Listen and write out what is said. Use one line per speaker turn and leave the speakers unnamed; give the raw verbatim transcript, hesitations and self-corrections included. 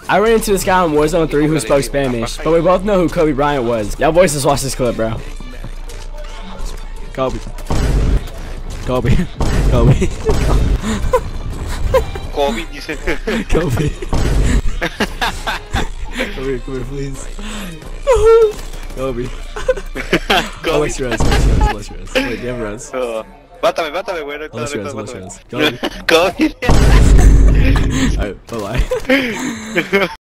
I ran into this guy on Warzone three who spoke Spanish, but we both know who Kobe Bryant was. Y'all boys just watch this clip, bro. Kobe. Kobe. Kobe.
Kobe dice.
Kobe. Come here, come here, please. Kobe. Oh, let's rest, let's rest, let's rest. Wait, damn rest.
Oh. Mátame, mátame, güey. No,
Let's
no,
rest,
no,
let's
mátame.
rest. Kobe.
Kobe.
Alright, bye-bye.